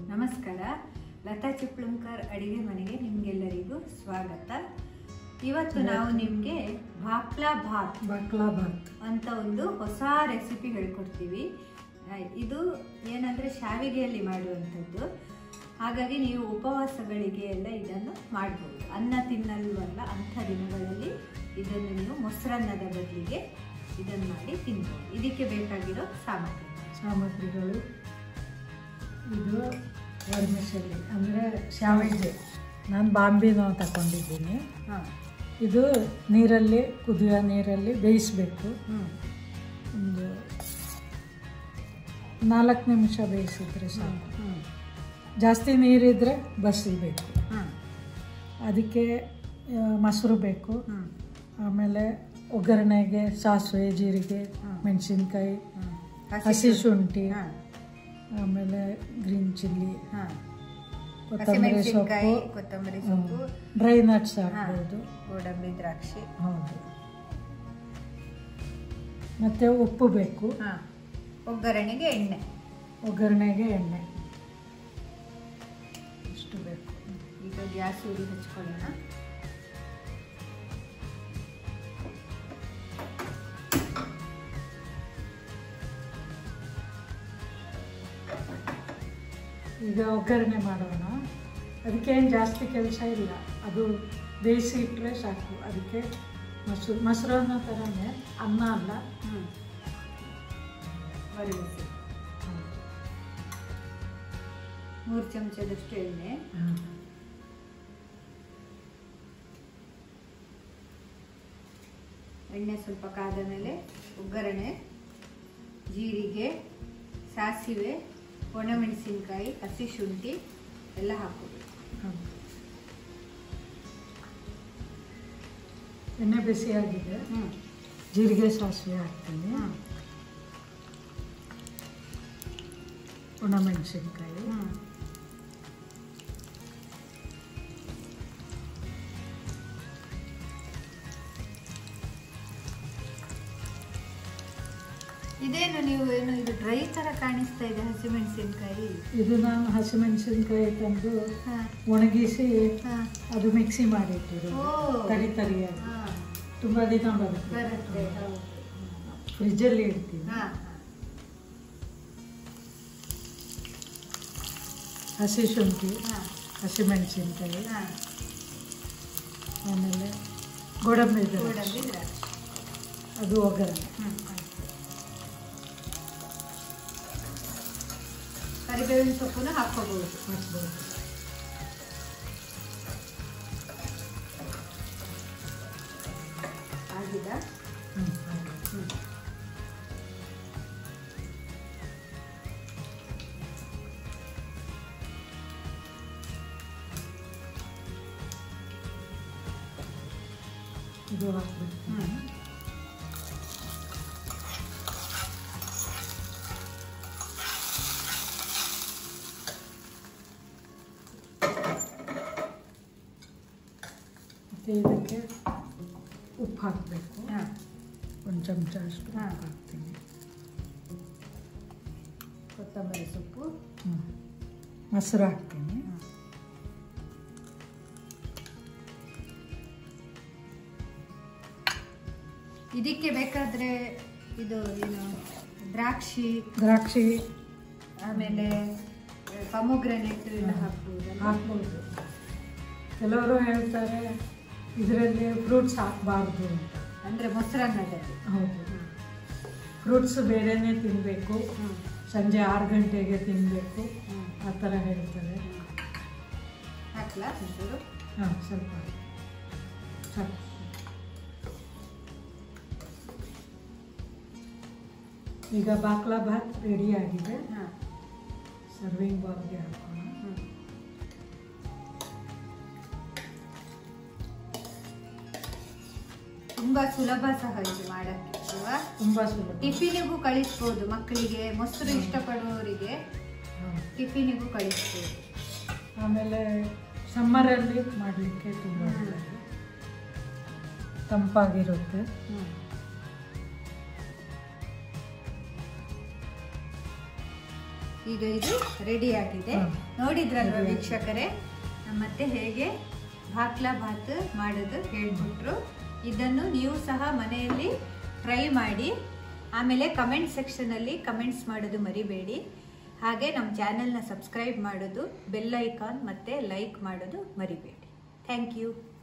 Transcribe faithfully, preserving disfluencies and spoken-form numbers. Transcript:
ನಮಸ್ಕಾರ, ಲತಾ ಚಿಪ್ಲಂಕರ್ ಅಡಿಗೆ ಮನೆಗೆ ನಿಮಗೆಲ್ಲರಿಗೂ ಸ್ವಾಗತ. ಇವತ್ತು ನಾವು ನಿಮಗೆ ಬಾಕ್ಲಾ ಭಾತ್ ಬಾಕ್ಲಾ ಭಾತ್ ಅಂತ ಒಂದು ಹೊಸ ರೆಸಿಪಿ ಹೇಳ್ಕೊಡ್ತೀವಿ. ಇದು ಏನಂದರೆ ಶಾವಿಗೆಯಲ್ಲಿ ಮಾಡುವಂಥದ್ದು. ಹಾಗಾಗಿ ನೀವು ಉಪವಾಸಗಳಿಗೆ ಎಲ್ಲ ಇದನ್ನು ಮಾಡ್ಬೋದು. ಅನ್ನ ತಿನ್ನಲ್ವಲ್ಲ ಅಂಥ ದಿನಗಳಲ್ಲಿ ಇದನ್ನು ನೀವು ಮೊಸರನ್ನದ ಬದಲಿಗೆ ಇದನ್ನು ಮಾಡಿ ತಿನ್ಬೋದು. ಇದಕ್ಕೆ ಬೇಕಾಗಿರೋ ಸಾಮಗ್ರಿ ಸಾಮಗ್ರಿಗಳು ಇದು ವರ್ಮಿಸೆಲ್ಲಿ ಅಂದರೆ ಶಾವಿಗೆ. ನಾನು ಬಾಂಬಿನ ತಗೊಂಡಿದ್ದೀನಿ. ಹಾಂ, ಇದು ನೀರಲ್ಲಿ ಕುದಿಯೋ ನೀರಲ್ಲಿ ಬೇಯಿಸಬೇಕು. ಒಂದು ನಾಲ್ಕು ನಿಮಿಷ ಬೇಯಿಸಿದ್ರೆ ಸಾಕು. ಜಾಸ್ತಿ ನೀರಿದ್ರೆ ಬಸಿಬೇಕು. ಅದಕ್ಕೆ ಮೊಸರು ಬೇಕು. ಆಮೇಲೆ ಒಗ್ಗರಣೆಗೆ ಸಾಸಿವೆ, ಜೀರಿಗೆ, ಮೆಣಸಿನ್ಕಾಯಿ, ಹಸಿ ಶುಂಠಿ, ಆಮೇಲೆ ಗ್ರೀನ್ ಚಿಲ್ಲಿ, ಕೊತ್ತಂಬರಿ ಸೊಪ್ಪು, ಕೊತ್ತಂಬರಿ ಸೊಪ್ಪು, ಡ್ರೈ ನಟ್ಸ್ ಹಾಕ್ಬೋದು, ಗೋಡಂಬಿ, ದ್ರಾಕ್ಷಿ. ಹೌದು. ಮತ್ತು ಉಪ್ಪು ಬೇಕು. ಒಗ್ಗರಣೆಗೆ ಎಣ್ಣೆ ಒಗ್ಗರಣೆಗೆ ಎಣ್ಣೆ ಇಷ್ಟು ಬೇಕು. ಈಗ ಗ್ಯಾಸ್ ಉರಿ ಹಚ್ಕೊಳ್ಳೋಣ. ಈಗ ಒಗ್ಗರಣೆ ಮಾಡೋಣ. ಅದಕ್ಕೇನು ಜಾಸ್ತಿ ಕೆಲಸ ಇಲ್ಲ, ಅದು ಬೇಯಿಸಿ ಇಟ್ಟರೆ ಸಾಕು. ಅದಕ್ಕೆ ಮೊಸರು ಮೊಸರು ಅನ್ನೋ ಥರನೇ, ಅನ್ನ ಅಲ್ಲ. ಒರಗಿಸಿ ಮೂರು ಚಮಚದಷ್ಟು ಎಣ್ಣೆ, ಎಣ್ಣೆ ಸ್ವಲ್ಪ ಕಾದ ಮೇಲೆ ಒಗ್ಗರಣೆ, ಜೀರಿಗೆ, ಸಾಸಿವೆ, ಒಣಮೆಣಸಿನ್ಕಾಯಿ, ಹಸಿ ಶುಂಠಿ ಎಲ್ಲ ಹಾಕೋಬೇಕು. ಎಣ್ಣೆ ಬಿಸಿಯಾಗಿದೆ. ಜೀರಿಗೆ, ಸಾಸಿವೆ ಹಾಕ್ತೀನಿ. ಒಣಮೆಣಸಿನ್ಕಾಯಿ, ಇದೇನು ನೀವು ಏನು ಇದು ಡ್ರೈ ತರ ಕಾಣಿಸ್ತಾ ಇದೆ ಹಸಿಮೆಣಸಿನ್ಕಾಯಿ? ಇದು ನಾನು ಹಸಿಮೆಣಸಿನ್ಕಾಯಿ ತಂದು ಒಣಗಿಸಿ ಅದು ಮಿಕ್ಸಿ ಮಾಡಿಟ್ಟಿರೋದು. ತರಿ ತರಿಯಾಗಿ ತುಂಬ ದಿನ ಬರುತ್ತೆ. ಫ್ರಿಜ್ಜಲ್ಲಿ ಇಡ್ತೀನಿ. ಹಸಿ ಶುಂಠಿ, ಹಸಿಮೆಣಸಿನ್ಕಾಯಿ, ಆಮೇಲೆ ಗೋಡಂಬಿ, ಗೋಡಂಬಿ, ಅದು ಒಗ್ಗರಣೆ. ಕರಿಬೇವಿನ ಸೊಪ್ಪನ್ನು ಹಾಕೋಬಹುದು. ಹಾಕ್ಬೋದು. ಆಗಿದೆ. ಇದು ಹಾಕ್ಬೇಕು. ಇದಕ್ಕೆ ಉಪ್ಪು ಹಾಕಬೇಕು. ಒಂದು ಚಮಚ ಅಷ್ಟು ಹಾಕ್ತೀನಿ. ಕೊತ್ತಂಬರಿ ಸೊಪ್ಪು, ಮೊಸರು ಹಾಕ್ತೀನಿ. ಇದಕ್ಕೆ ಬೇಕಾದ್ರೆ ಇದು ಏನು ದ್ರಾಕ್ಷಿ ದ್ರಾಕ್ಷಿ ಆಮೇಲೆ ಪೊಮೊಗ್ರಾನೇಟ್ ಎಲ್ಲ ಹಾಕ್ಬೋದು. ಹಾಕ್ಬೋದು. ಕೆಲವರು ಹೇಳ್ತಾರೆ ಇದರಲ್ಲಿ ಫ್ರೂಟ್ಸ್ ಹಾಕಬಾರ್ದು ಅಂತ. ಅಂದರೆ ಮೊಸರನ್ನದಲ್ಲಿ. ಹೌದು, ಫ್ರೂಟ್ಸ್ ಬೇರೆನೇ ತಿನ್ನಬೇಕು, ಸಂಜೆ ಆರು ಗಂಟೆಗೆ ತಿನ್ನಬೇಕು, ಆ ಥರ ಹೇಳ್ತಾರೆ. ಹಾಕ್ಲಾ ಒಂಚೂರು? ಹಾಂ, ಸ್ವಲ್ಪ ಸಾಕು. ಈಗ ಬಾಕ್ಲಾ ಭಾತ್ ರೆಡಿ ಆಗಿದೆ. ಸರ್ವಿಂಗ್ ಬೌಲ್ಗೆ ಹಾಕೋಣ. ತುಂಬಾ ಸುಲಭ ಸಹ ಇದು ಮಾಡಕ್ಕೆ ಅಲ್ವಾ? ತುಂಬಾ ಸುಲಭ. ಟಿಫಿನಿಗೂ ಕಳಿಸ್ಬೋದು ಮಕ್ಕಳಿಗೆ, ಮೊಸರು ಇಷ್ಟಪಡುವವರಿಗೆ ಟಿಫಿನಿಗೂ ಕಳಿಸ್ಬೋದು. ಆಮೇಲೆ ಸಮ್ಮರಲ್ಲಿ ಮಾಡಲಿಕ್ಕೆ ತುಂಬ ತಂಪಾಗಿರುತ್ತೆ. ಈಗ ಇದು ರೆಡಿ ಆಗಿದೆ. ನೋಡಿದ್ರಲ್ವ ವೀಕ್ಷಕರೇ, ಮತ್ತೆ ಹೇಗೆ ಭಾಕ್ಲಾ ಭಾತ್ ಮಾಡೋದು ಹೇಳ್ಬಿಟ್ರು. ಇದನ್ನು ನೀವು ಸಹ ಮನೆಯಲ್ಲಿ ಟ್ರೈ ಮಾಡಿ. ಆಮೇಲೆ ಕಮೆಂಟ್ ಸೆಕ್ಷನಲ್ಲಿ ಕಮೆಂಟ್ಸ್ ಮಾಡೋದು ಮರಿಬೇಡಿ. ಹಾಗೆ ನಮ್ಮ ಚಾನೆಲ್ನ ಸಬ್ಸ್ಕ್ರೈಬ್ ಮಾಡೋದು, ಬೆಲ್ ಐಕಾನ್ ಮತ್ತು ಲೈಕ್ ಮಾಡೋದು ಮರಿಬೇಡಿ. Thank you.